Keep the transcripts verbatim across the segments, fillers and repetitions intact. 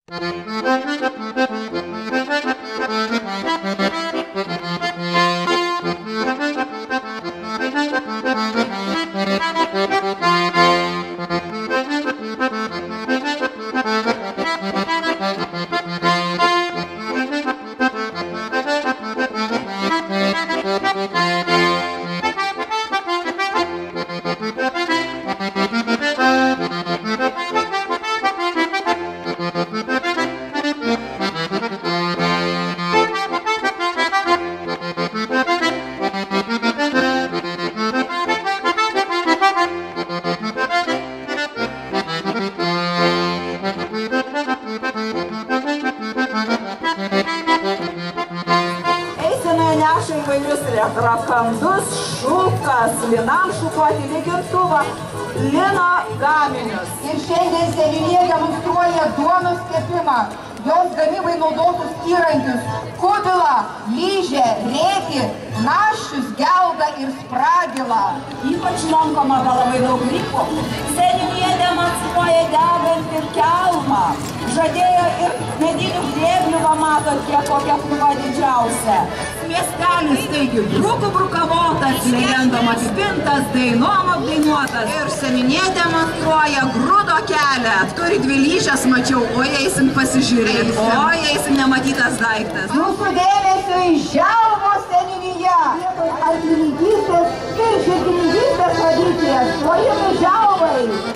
Rakandus, šukas, linam šukuoti lygintuvą, lino gaminius. Ir šiandien seniūnija demonstruoja duonos kepimą, jos gamybai naudotus įrankius, kubilą, lyžę, rėkį, naščius, geldą ir spragilą. Ypač lankoma labai daug rykų. Seniūnija demonstruoja degantį kelmą. Žadėjo ir medinių grėblių, va matot, kiek kokia krūva didžiausia. Miestelis, taigi, brukų brukavotas, legendom apipintas, dainom apdainuotas. Ir seniūnija demonstruoja grūdo kelią. Turi dvi lyžes, mačiau, o eisim pasižiūrėti. O eisim nematytas daiktas. Jūsų dėmesio į Želvos seniūniją. Arklininkystės ir žirgininkystės tradicijas. Plojimai Želvai.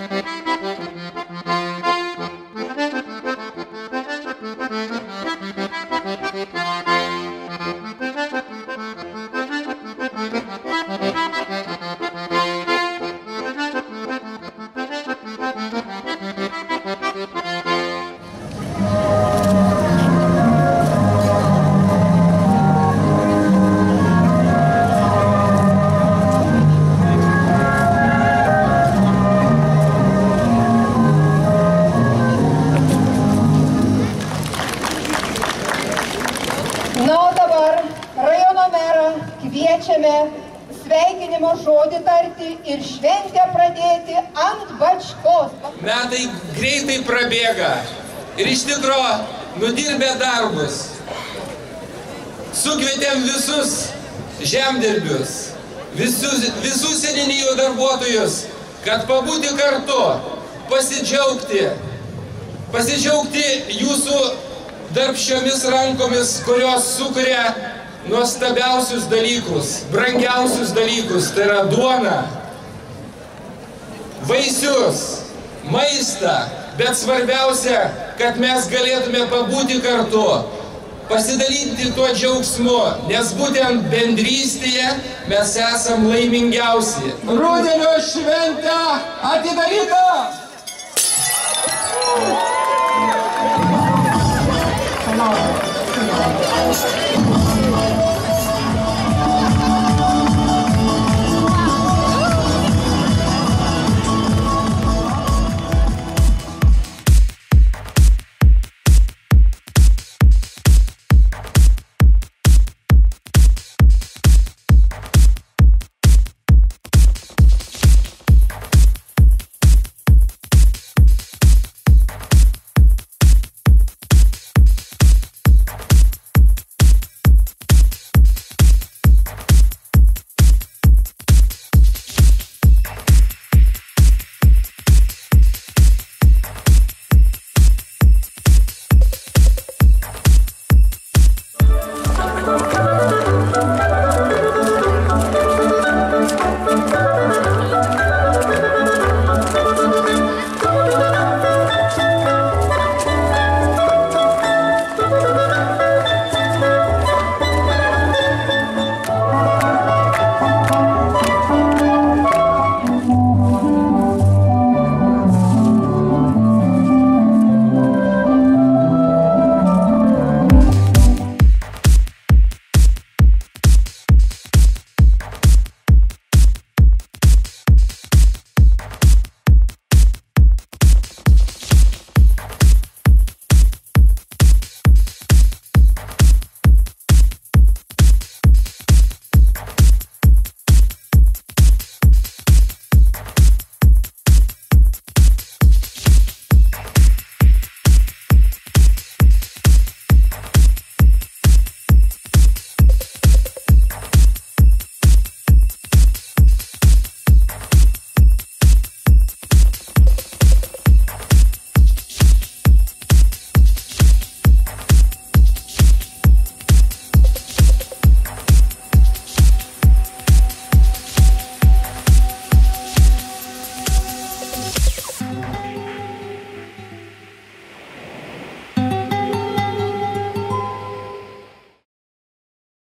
Sveikinimo žodį tarti ir šventę pradėti ant bačkos. Metai greitai prabėga ir iš tikro nudirbę darbus. Sukvietėm visus žemdirbius, visus, visų seniūnijų darbuotojus, kad pabūti kartu, pasidžiaugti, pasidžiaugti jūsų darbščiomis rankomis, kurios sukuria nuostabiausius dalykus, brangiausius dalykus, tai yra duona, vaisius, maistą, bet svarbiausia, kad mes galėtume pabūti kartu, pasidalinti tuo džiaugsmu, nes būtent bendrystėje mes esam laimingiausi. Rudenio šventė atidaryta! Hello.